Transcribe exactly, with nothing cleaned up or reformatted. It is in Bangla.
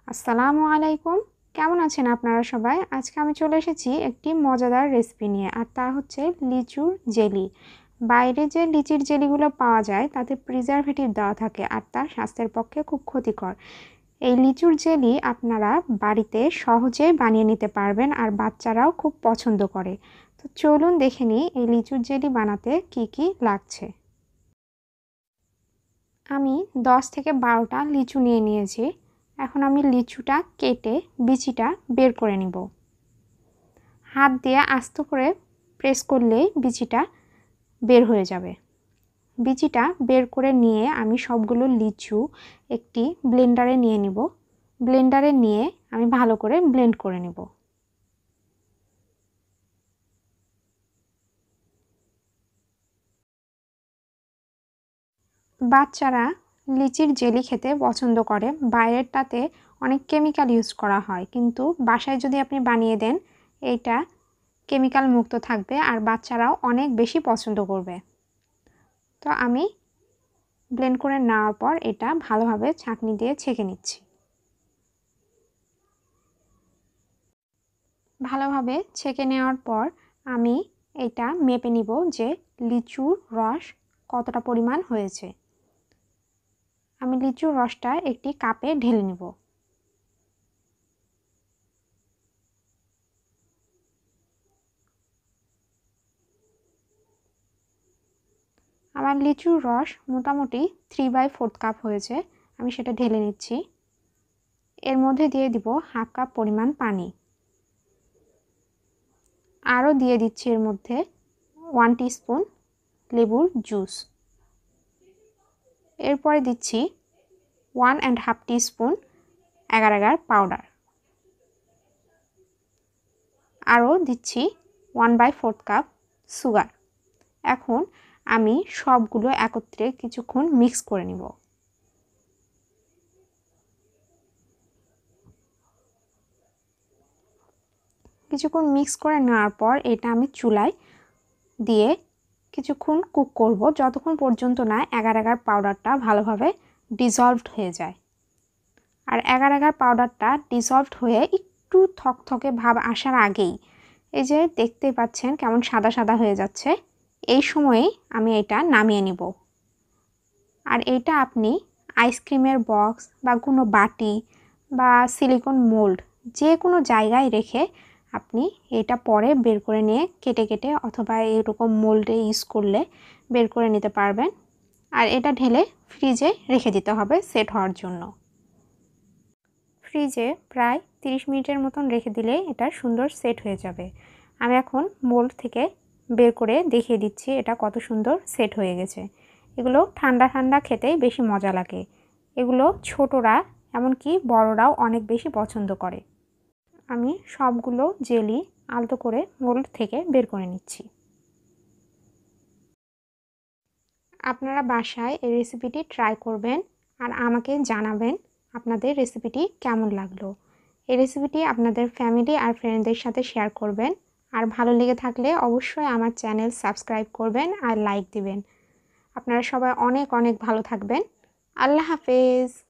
আসসালামু আলাইকুম। কেমন আছেন আপনারা সবাই? আজকে আমি চলে এসেছি একটি মজাদার রেসিপি নিয়ে, আর তা হচ্ছে লিচুর জেলি। বাইরে যে লিচির জেলিগুলো পাওয়া যায় তাতে প্রিজারভেটিভ দেওয়া থাকে, আর তা স্বাস্থ্যের পক্ষে খুব ক্ষতিকর। এই লিচুর জেলি আপনারা বাড়িতে সহজে বানিয়ে নিতে পারবেন, আর বাচ্চারাও খুব পছন্দ করে। তো চলুন দেখে নিই এই লিচুর জেলি বানাতে কি কি লাগছে। আমি দশ থেকে বারোটা লিচু নিয়ে নিয়েছি। এখন আমি লিচুটা কেটে বিচিটা বের করে নিব। হাত দিয়ে আস্ত করে প্রেস করলেই বিচিটা বের হয়ে যাবে। বিচিটা বের করে নিয়ে আমি সবগুলো লিচু একটি ব্লেন্ডারে নিয়ে নিব। ব্লেন্ডারে নিয়ে আমি ভালো করে ব্লেন্ড করে নিব। বাচ্চারা লিচির জেলি খেতে পছন্দ করে। বাইরেরটাতে অনেক কেমিক্যাল ইউজ করা হয়, কিন্তু বাসায় যদি আপনি বানিয়ে দেন এইটা কেমিক্যাল মুক্ত থাকবে, আর বাচ্চারাও অনেক বেশি পছন্দ করবে। তো আমি ব্লেন্ড করে নেওয়ার পর এটা ভালোভাবে ছাঁকনি দিয়ে ছেঁকে নিচ্ছি। ভালোভাবে ছেঁকে নেওয়ার পর আমি এটা মেপে নিব যে লিচুর রস কতটা পরিমাণ হয়েছে। আমি লিচুর রসটা একটি কাপে ঢেলে নিব। আমার লিচুর রস মোটামুটি থ্রি বাই ফোর্থ কাপ হয়েছে। আমি সেটা ঢেলে নিচ্ছি। এর মধ্যে দিয়ে দিব হাফ কাপ পরিমাণ পানি। আরও দিয়ে দিচ্ছি এর মধ্যে ওয়ান টিস্পুন লেবুর জুস। এরপরে দিচ্ছি ওয়ান অ্যান্ড হাফ টিস্পুন এগার এগার পাউডার। আরও দিচ্ছি one by fourth cup sugar. এখন আমি সবগুলো একত্রে কিছুক্ষণ মিক্স করে নিব। কিছুক্ষণ মিক্স করে নেওয়ার পর এটা আমি চুলায় দিয়ে কিছুক্ষণ কুক করব, যতক্ষণ পর্যন্ত না এগার এগার পাউডারটা ভালোভাবে ডিসলভড হয়ে যায়। আর এগার এগার পাউডারটা ডিসলভড হয়ে একটু থকথকে ভাব আসার আগেই এই যে দেখতেই পাচ্ছেন কেমন সাদা সাদা হয়ে যাচ্ছে, এই সময়েই আমি এটা নামিয়ে নিব। আর এইটা আপনি আইসক্রিমের বক্স বা কোনো বাটি বা সিলিকন মোল্ড যে কোনো জায়গায় রেখে আপনি এটা পরে বের করে নিয়ে কেটে কেটে অথবা এরকম মোল্ডে ইউজ করলে বের করে নিতে পারবেন। আর এটা ঢেলে ফ্রিজে রেখে দিতে হবে সেট হওয়ার জন্য। ফ্রিজে প্রায় তিরিশ মিনিটের মতন রেখে দিলে এটা সুন্দর সেট হয়ে যাবে। আমি এখন মোল্ড থেকে বের করে দেখিয়ে দিচ্ছি এটা কত সুন্দর সেট হয়ে গেছে। এগুলো ঠান্ডা ঠান্ডা খেতেই বেশি মজা লাগে। এগুলো ছোটরা এমনকি বড়রাও অনেক বেশি পছন্দ করে। আমি সবগুলো জেলি আলতো করে মোল্ড থেকে বের করে নিচ্ছি। আপনারা বাসায় এই রেসিপিটি ট্রাই করবেন আর আমাকে জানাবেন আপনাদের রেসিপিটি কেমন লাগলো। এই রেসিপিটি আপনাদের ফ্যামিলি আর ফ্রেন্ডদের সাথে শেয়ার করবেন। আর ভালো লেগে থাকলে অবশ্যই আমার চ্যানেল সাবস্ক্রাইব করবেন আর লাইক দিবেন। আপনারা সবাই অনেক অনেক ভালো থাকবেন। আল্লাহ হাফেজ।